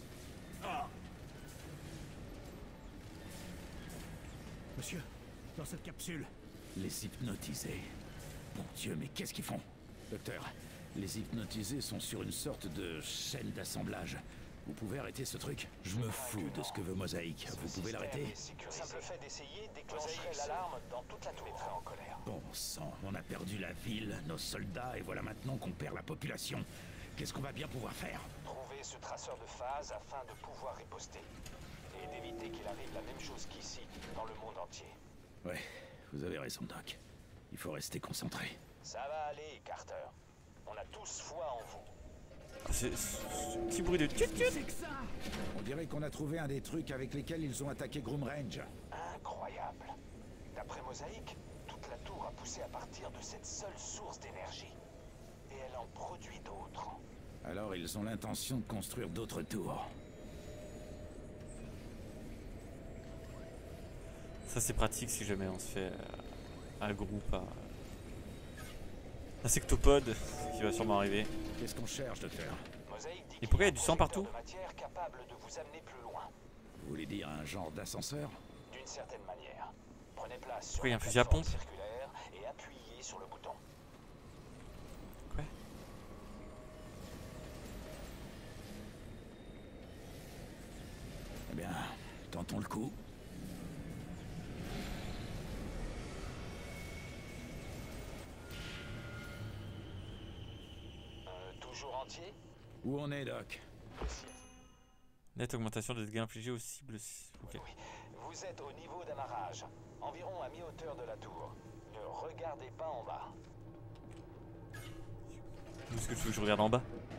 Monsieur, dans cette capsule. Les hypnotisés. Mon Dieu, mais qu'est-ce qu'ils font? Docteur, les hypnotisés sont sur une sorte de chaîne d'assemblage. Vous pouvez arrêter ce truc? Je me fous de ce que veut Mosaïque. Vous pouvez l'arrêter? Le simple fait d'essayer déclencherait l'alarme dans toute la tour. Très en colère. Bon sang, on a perdu la ville, nos soldats, et voilà maintenant qu'on perd la population. Qu'est-ce qu'on va bien pouvoir faire? Trouver ce traceur de phase afin de pouvoir riposter. Et d'éviter qu'il arrive la même chose qu'ici, dans le monde entier. Ouais, vous avez raison, Doc. Il faut rester concentré. Ça va aller, Carter. On a tous foi en vous. Ah, c'est ce petit bruit de tut tut. On dirait qu'on a trouvé un des trucs avec lesquels ils ont attaqué Groom Range. Incroyable. D'après Mosaïque, toute la tour a poussé à partir de cette seule source d'énergie. Et elle en produit d'autres. Alors ils ont l'intention de construire d'autres tours. Ça c'est pratique si jamais on se fait euh, un groupe à... Un sectopode qui va sûrement arriver. Qu'est-ce qu'on cherche, docteur? Et pourquoi il y a du sang partout? De matière capable de vous amener plus loin. Vous voulez dire un genre d'ascenseur? D'une certaine manière. Prenez place sur Pourquoi il y a un la fusil à plateforme pompe? circulaire et appuyez sur le bouton. Quoi? Eh bien, tentons le coup. Toujours entier? Où on est, Doc? Nette augmentation de dégâts infligés aux cibles. Ok. Oui. Vous êtes au niveau d'amarrage, environ à mi-hauteur de la tour. Ne regardez pas en bas. Où est-ce que tu veux que je regarde en bas?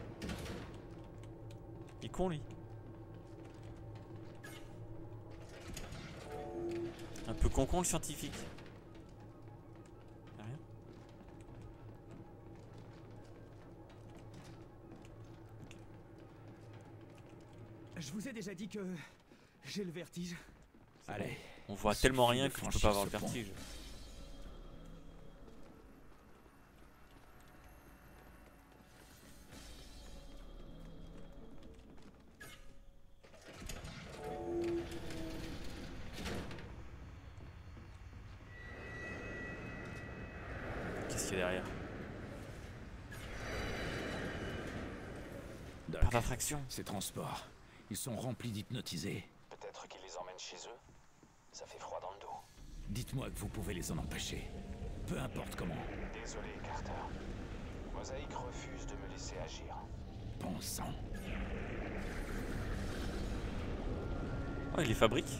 Il est con lui. Un peu con-con le scientifique. Y'a rien. Je vous ai déjà dit que j'ai le vertige. Allez. On voit tellement rien que je peux pas avoir le vertige. Qu'est-ce qu'il y a derrière? Doc, Par d'attraction. ces transports, ils sont remplis d'hypnotisés. Peut-être qu'ils les emmènent chez eux. Ça fait froid dans le dos. Dites-moi que vous pouvez les en empêcher. Peu importe comment. Désolé, Carter. Mosaïque refuse de me laisser agir. Bon sang. Oh, il les fabrique.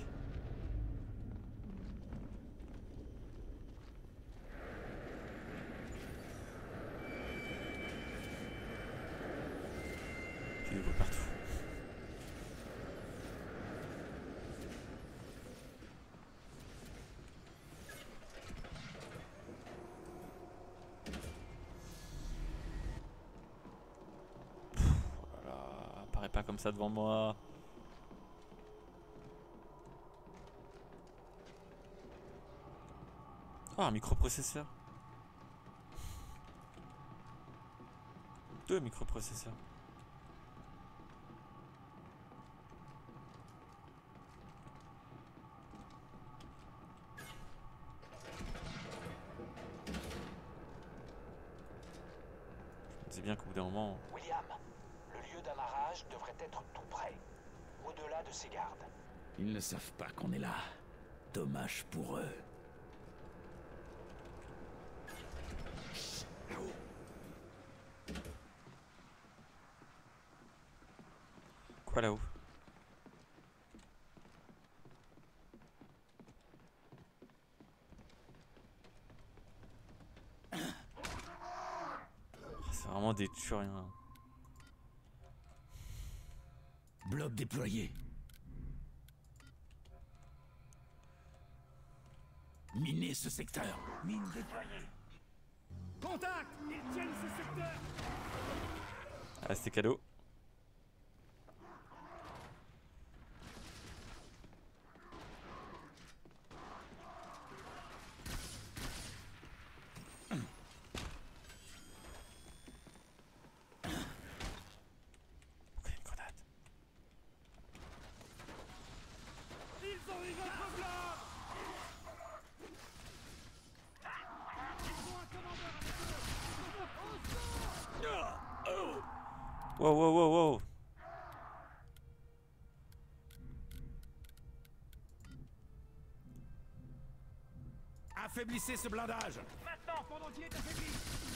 Il les voit partout. Apparaît pas comme ça devant moi. Oh, un microprocesseur. Deux microprocesseurs. Je me disais bien qu'au bout d'un moment... William, le lieu d'amarrage devrait être tout près, au-delà de ces gardes. Ils ne savent pas qu'on est là. Dommage pour eux. Quoi là-haut? C'est vraiment des turiens. Bloc déployé. Miner ce secteur. Mine déployée. Contact! Ils tiennent ce secteur! Ah, c'était cadeau. Wow, wow, wow, wow. Affaiblissez ce blindage. Maintenant, pendant qu'il est affaibli.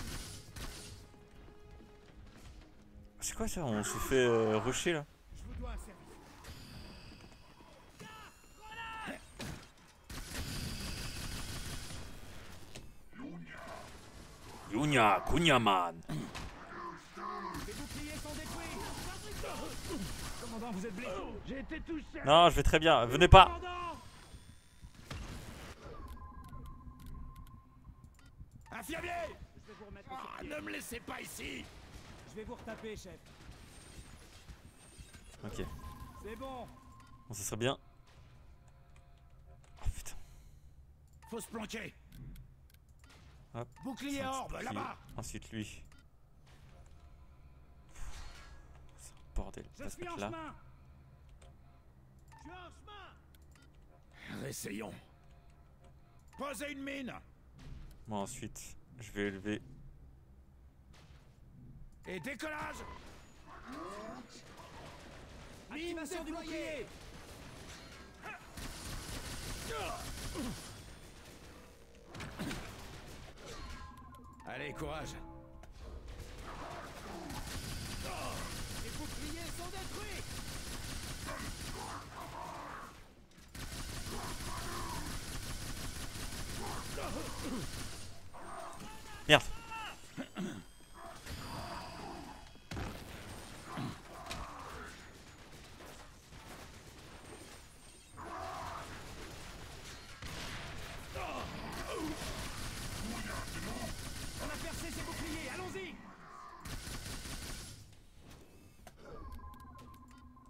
C'est quoi ça? On s'est fait euh, rusher là. Je vous dois un service. Yunya, Kunyaman. Les boucliers sont détruits. Commandant, vous êtes blessé. J'ai été touché. Non, je vais très bien. Venez pas. Infirmier! Je vais vous remettre ah, ne me laissez pas ici. Je vais vous retaper, chef. Ok. C'est bon. Bon, ça serait bien. Oh putain. Faut se planquer. Hop. Bouclier orbe, là-bas. Ensuite lui. C'est un bordel. Je Passe suis en là. chemin. Je suis en chemin. Essayons. Posez une mine. Moi ensuite, je vais élever. Et décollage. Activation du bouclier. Allez, courage.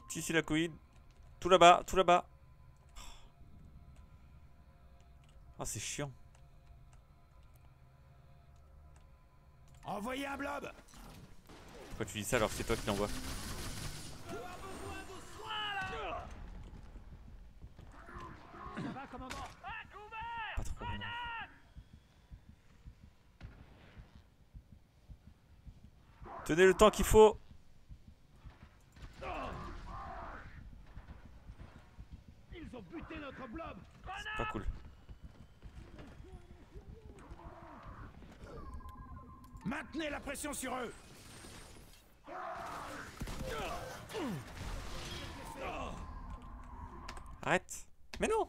Petit silacoïde. Tout là-bas, tout là-bas. Ah, c'est chiant. Envoyez un blob. Pourquoi tu dis ça alors que c'est toi qui l'envoie? Ça va, commandant? Pas trop. Tenez le temps qu'il faut. Ils ont buté notre blob. C'est pas cool. Maintenez la pression sur eux. Arrête. Mais non.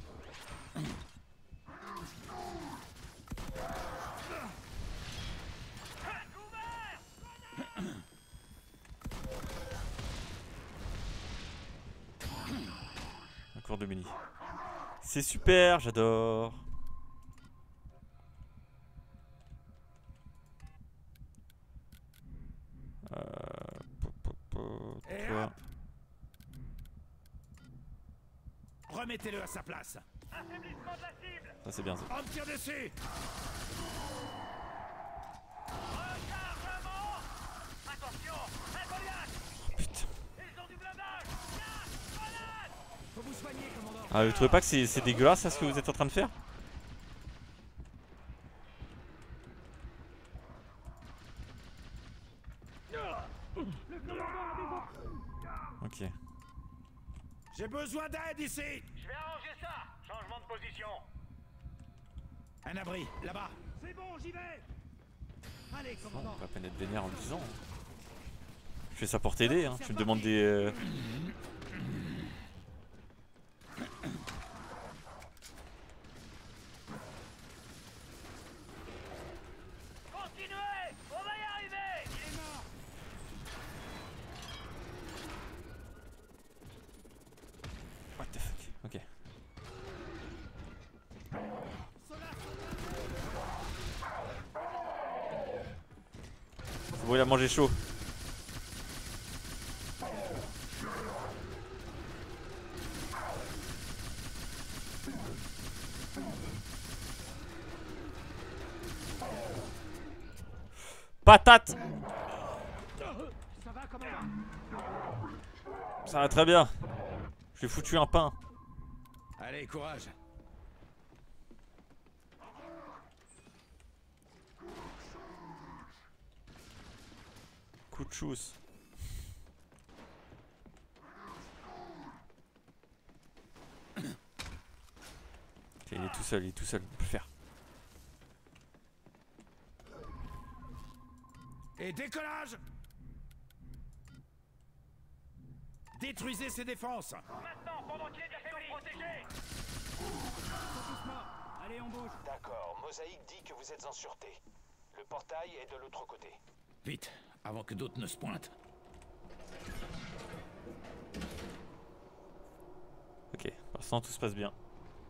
Un cours de mini. C'est super, j'adore. Euh, po, po, po, toi. Remettez-le à sa place. Affaiblissement de la cible. Ça c'est bien ça. On me tire dessus. Rechargement. Attention, un Goliath. Putain. Ils ont du blindage. Grenade. Faut vous soigner, commandant. Ah, vous trouvez pas que c'est c'est dégueulasse ça, ce que vous êtes en train de faire? Ok. J'ai besoin d'aide ici. Je vais arranger ça. Changement de position. Un abri, là-bas. C'est bon, j'y vais. Allez, Bon, commandant. pas la peine d'être vénère en le disant. Je fais ça pour t'aider, hein. Tu me demandes des... Euh... Continuez. On va y arriver. Il est mort. What the fuck. Ok. Bon, il a mangé chaud. Patate. Ça va, commandant? Ça va très bien. J'ai foutu un pain. Allez, courage. Coup de chousse. Ok, il est tout seul, il est tout seul, on peut le faire. Et décollage. Détruisez ses défenses. Maintenant, pendant qu'il est bien protégé. Allez, on bouge. D'accord, Mosaïque dit que vous êtes en sûreté. Le portail est de l'autre côté. Vite, avant que d'autres ne se pointent. Ok, pour l'instant tout se passe bien.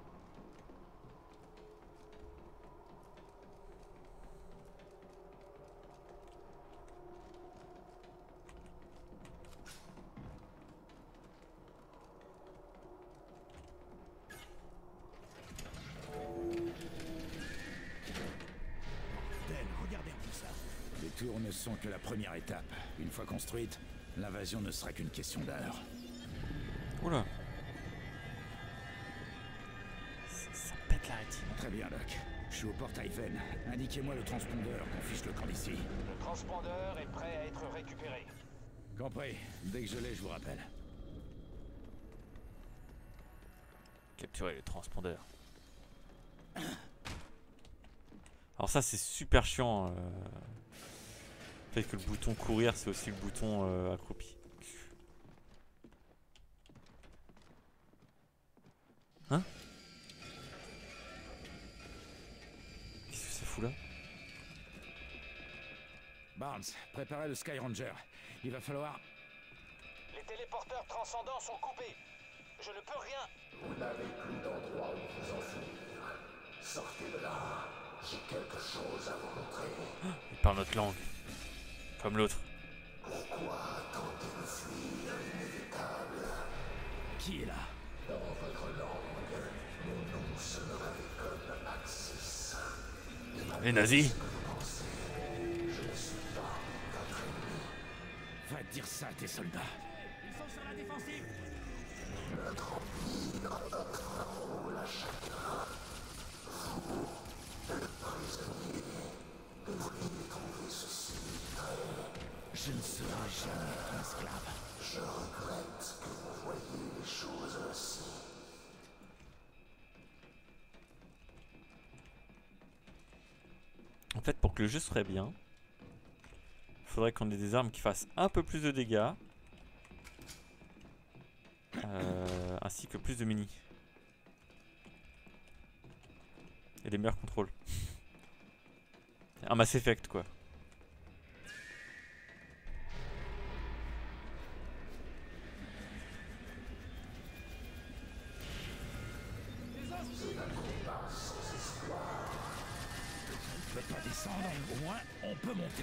Regardez un peu ça. Les tours ne sont que la première étape. Une fois construite, l'invasion ne sera qu'une question d'heure. Oula. Ça, ça pète la rétine. Très bien, Doc. Je suis au portail Venn. Indiquez-moi le transpondeur qu'on fiche le camp d'ici. Le transpondeur est prêt à être récupéré. Compris. Dès que je l'ai, je vous rappelle. Capturer les transpondeurs. Alors ça c'est super chiant. Euh... Le fait que le bouton courir c'est aussi le bouton euh, accroupi. Hein? Qu'est-ce que ça fout là? Barnes, préparez le Sky Ranger. Il va falloir... Les téléporteurs transcendants sont coupés. Je ne peux rien. Vous n'avez plus d'endroit où vous enfuir. Sortez de là. J'ai quelque chose à vous montrer. Il parle notre langue. Comme l'autre. Pourquoi tenter de fuir l'inévitable? Qui est là? Dans votre langue, mon nom sonnerait comme Axis. Les nazis. Je ne suis pas votre ennemi. Va dire ça à tes soldats. Ils sont sur la défensive. Notre empire offre un rôle à chacun. Vous, prisonnier, devriez trouver ceci très... Je ne serai jamais ton esclave. Je regrette que vous voyez les choses ainsi. En fait, pour que le jeu serait bien, il faudrait qu'on ait des armes qui fassent un peu plus de dégâts. Euh, ainsi que plus de mini. Et des meilleurs contrôles. Un Mass Effect quoi. On ne peut pas descendre, au moins on peut monter.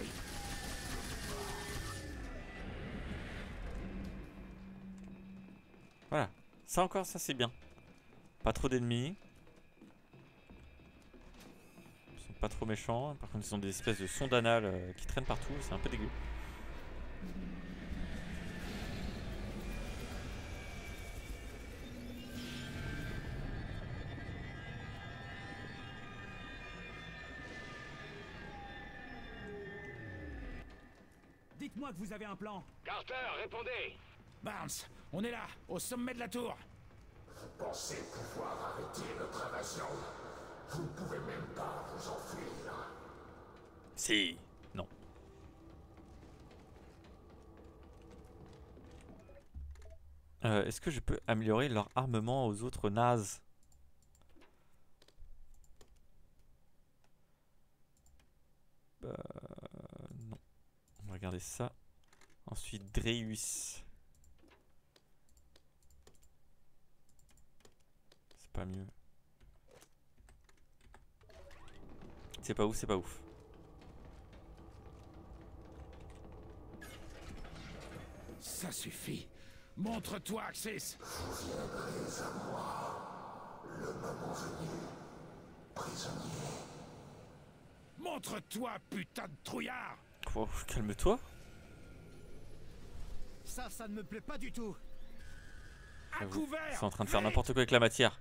Voilà. Ça encore, ça c'est bien. Pas trop d'ennemis. Ils sont pas trop méchants. Par contre, ils ont des espèces de sondes anales euh, qui traînent partout. C'est un peu dégueu. Dites-moi que vous avez un plan. Carter, répondez! Barnes, on est là, au sommet de la tour. Vous pensez pouvoir arrêter notre invasion? Vous ne pouvez même pas vous enfuir. Si. Non. Euh, Est-ce que je peux améliorer leur armement aux autres nazes? Euh, non. On va regarder ça. Ensuite, Dreus. C'est pas mieux. C'est pas ouf, c'est pas ouf. Ça suffit. Montre-toi, Axis. Vous viendrez à moi, le moment venu, prisonnier. Montre-toi, putain de trouillard. Oh, calme-toi. Ça, ça ne me plaît pas du tout. À couvert. Ils sont en train de faire n'importe quoi avec la matière.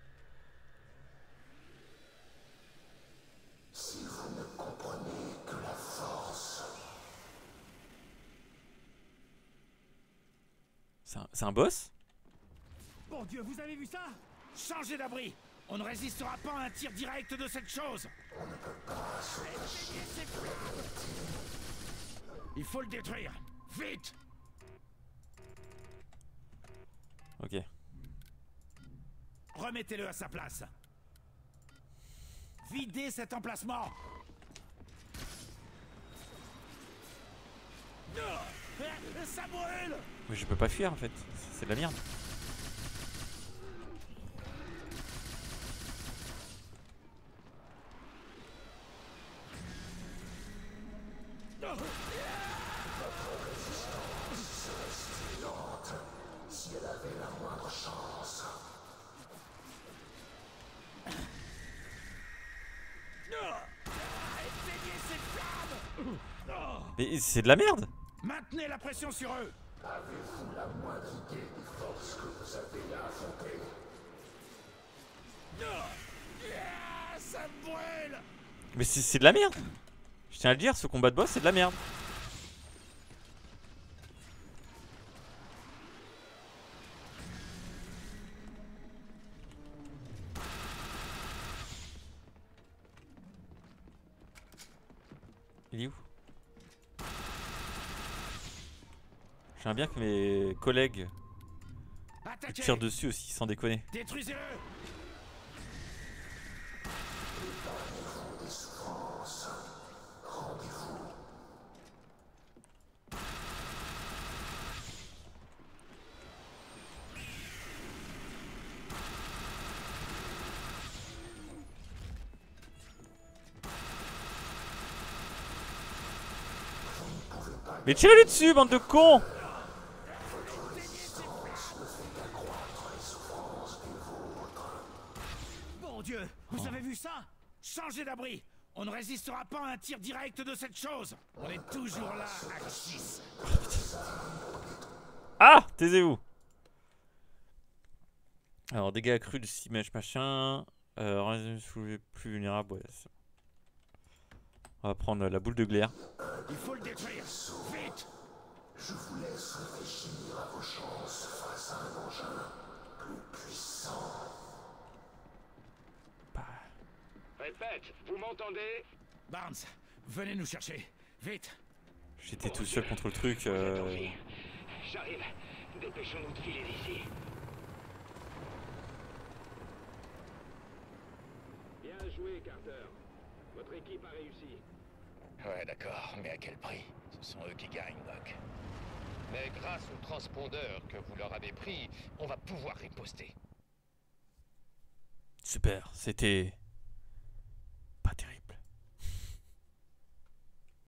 Si vous ne comprenez que la force. C'est un, c'est un boss? Bon Dieu, vous avez vu ça? Changez d'abri. On ne résistera pas à un tir direct de cette chose. On ne peut pas se cacher. Il faut le détruire. Vite. Ok. Remettez-le à sa place. Videz cet emplacement. Ça brûle. Mais je peux pas fuir en fait. C'est de la merde. Votre résistance serait si lente si elle avait la moindre chance. Éteignez ces flammes. Mais c'est de la merde. Maintenez la pression sur eux. Avez-vous la moindre idée des forces que vous avez à affronter? Ça brûle. Mais c'est de la merde. Je tiens à le dire, ce combat de boss c'est de la merde. Il est où? J'aimerais bien que mes collègues me tirent dessus aussi, sans déconner. Détruisez-le. Épargnez-vous des souffrances. Rendez-vous. Mais tirez-lui dessus, bande de cons! Votre résistance ne fait qu'accroître les souffrances. Vous avez vu ça? Changez d'abri. On ne résistera pas à un tir direct de cette chose. On est toujours là, Axis. Ah, taisez-vous. Alors, dégâts accrus de six mèches, machin. Euh, soulevé plus vulnérable. Ouais, on va prendre la boule de glaire. Il faut le détruire. Vite. Je vous laisse réfléchir à vos chances face à un engin plus puissant. Répète, vous m'entendez? Barnes, venez nous chercher. Vite. J'étais tout seul contre le truc. Euh... J'arrive. Dépêchons-nous de filer d'ici. Bien joué, Carter. Votre équipe a réussi. Ouais, d'accord, mais à quel prix? Ce sont eux qui gagnent, Doc. Mais grâce au transpondeur que vous leur avez pris, on va pouvoir riposter. Super, c'était